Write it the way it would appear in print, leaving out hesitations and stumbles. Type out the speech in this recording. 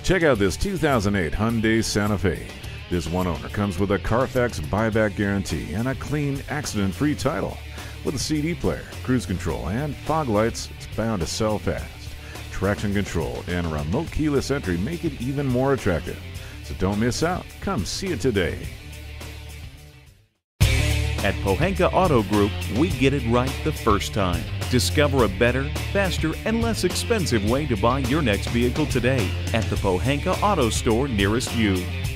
Check out this 2008 Hyundai Santa Fe. This one owner comes with a Carfax buyback guarantee and a clean, accident-free title. With a CD player, cruise control, and fog lights, it's bound to sell fast. Traction control and remote keyless entry make it even more attractive. So don't miss out. Come see it today. At Pohanka Auto Group, we get it right the first time. Discover a better, faster, and less expensive way to buy your next vehicle today at the Pohanka Auto Store nearest you.